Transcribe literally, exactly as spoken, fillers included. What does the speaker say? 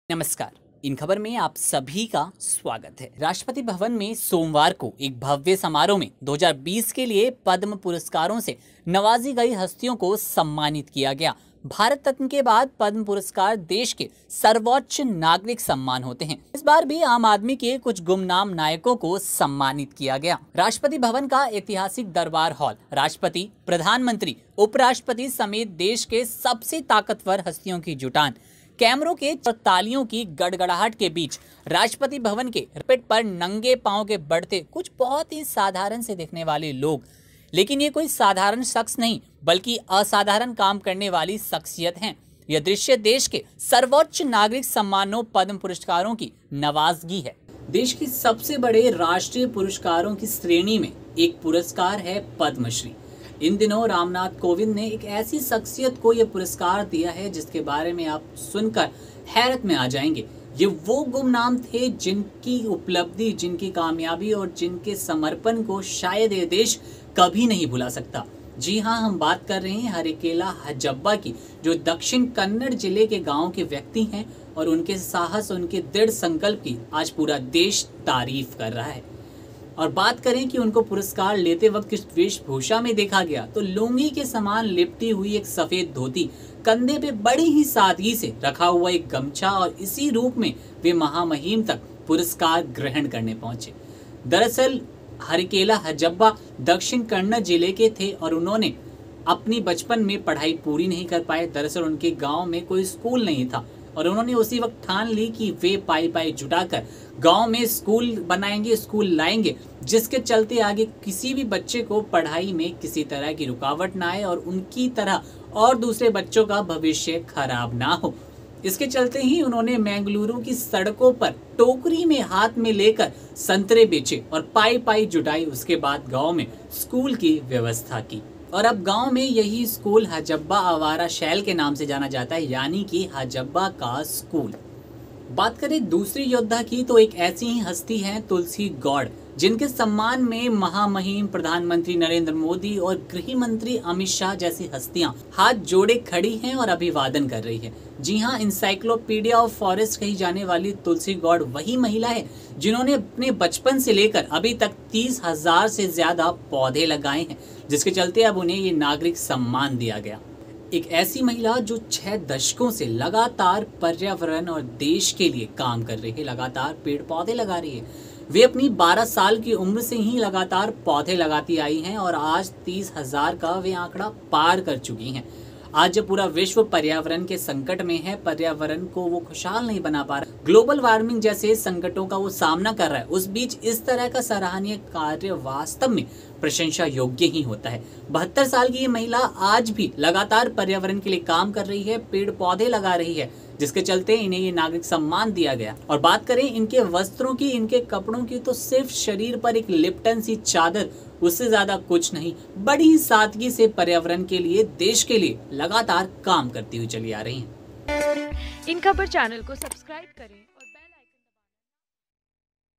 नमस्कार। इन खबर में आप सभी का स्वागत है। राष्ट्रपति भवन में सोमवार को एक भव्य समारोह में दो हज़ार बीस के लिए पद्म पुरस्कारों से नवाजी गई हस्तियों को सम्मानित किया गया। भारत रत्न के बाद पद्म पुरस्कार देश के सर्वोच्च नागरिक सम्मान होते हैं। इस बार भी आम आदमी के कुछ गुमनाम नायकों को सम्मानित किया गया। राष्ट्रपति भवन का ऐतिहासिक दरबार हॉल राष्ट्रपति, प्रधानमंत्री, उपराष्ट्रपति समेत देश के सबसे ताकतवर हस्तियों की जुटान, कैमरों के तालियों की गड़गड़ाहट के बीच राष्ट्रपति भवन के रैंप पर नंगे पांव के बढ़ते कुछ बहुत ही साधारण से दिखने वाले लोग, लेकिन ये कोई साधारण शख्स नहीं बल्कि असाधारण काम करने वाली शख्सियत हैं। यह दृश्य देश के सर्वोच्च नागरिक सम्मानों पद्म पुरस्कारों की नवाजगी है। देश के सबसे बड़े राष्ट्रीय पुरस्कारों की श्रेणी में एक पुरस्कार है पद्मश्री। इन दिनों रामनाथ कोविंद ने एक ऐसी शख्सियत को यह पुरस्कार दिया है जिसके बारे में आप सुनकर हैरत में आ जाएंगे। ये वो गुमनाम थे जिनकी उपलब्धि, जिनकी कामयाबी और जिनके समर्पण को शायद ये देश कभी नहीं भुला सकता। जी हाँ, हम बात कर रहे हैं हरिकेला हजब्बा की, जो दक्षिण कन्नड़ जिले के गांव के व्यक्ति हैं और उनके साहस, उनके दृढ़ संकल्प की आज पूरा देश तारीफ कर रहा है। और बात करें कि उनको पुरस्कार लेते वक्त किस वेशभूषा में देखा गया, तो लुंगी के समान लिपटी हुई एक सफेद धोती, कंधे पे बड़ी ही सादगी से रखा हुआ एक गमछा, और इसी रूप में वे महामहिम तक पुरस्कार ग्रहण करने पहुंचे। दरअसल हरिकेला हजब्बा दक्षिण कन्नड़ जिले के थे और उन्होंने अपनी बचपन में पढ़ाई पूरी नहीं कर पाए। दरअसल उनके गाँव में कोई स्कूल नहीं था और उन्होंने उसी वक्त ठान ली कि वे पाई पाई जुटाकर गांव में स्कूल बनाएंगे, स्कूल लाएंगे, जिसके चलते आगे किसी भी बच्चे को पढ़ाई में किसी तरह की रुकावट ना आए और उनकी तरह और दूसरे बच्चों का भविष्य खराब ना हो। इसके चलते ही उन्होंने बेंगलुरु की सड़कों पर टोकरी में हाथ में लेकर संतरे बेचे और पाई पाई जुटाई। उसके बाद गाँव में स्कूल की व्यवस्था की और अब गांव में यही स्कूल हजब्बा आवारा शैल के नाम से जाना जाता है, यानी कि हजब्बा का स्कूल। बात करें दूसरी योद्धा की, तो एक ऐसी ही हस्ती है तुलसी गौड़, जिनके सम्मान में महामहिम प्रधानमंत्री नरेंद्र मोदी और गृह मंत्री अमित शाह जैसी हस्तियां हाथ जोड़े खड़ी हैं और अभिवादन कर रही है। जी हाँ, इंसाइक्लोपीडिया ऑफ फॉरेस्ट कही जाने वाली तुलसी गौड़ वही महिला है जिन्होंने अपने बचपन से लेकर अभी तक तीस हजार से ज्यादा पौधे लगाए हैं, जिसके चलते अब उन्हें ये नागरिक सम्मान दिया गया। एक ऐसी महिला जो छह दशकों से लगातार पर्यावरण और देश के लिए काम कर रही है, लगातार पेड़ पौधे लगा रही है। वे अपनी बारह साल की उम्र से ही लगातार पौधे लगाती आई हैं और आज तीस हजार का वे आंकड़ा पार कर चुकी हैं। आज जब पूरा विश्व पर्यावरण के संकट में है, पर्यावरण को वो खुशहाल नहीं बना पा रहा, ग्लोबल वार्मिंग जैसे संकटों का वो सामना कर रहा है, उस बीच इस तरह का सराहनीय कार्य वास्तव में प्रशंसा योग्य ही होता है। बहत्तर साल की ये महिला आज भी लगातार पर्यावरण के लिए काम कर रही है, पेड़ पौधे लगा रही है, जिसके चलते इन्हें ये नागरिक सम्मान दिया गया। और बात करें इनके वस्त्रों की, इनके कपड़ों की, तो सिर्फ शरीर पर एक लिप्टन सी चादर, उससे ज्यादा कुछ नहीं, बड़ी सादगी से पर्यावरण के लिए, देश के लिए लगातार काम करती हुई चली आ रही हैं। इन खबर चैनल को सब्सक्राइब करें।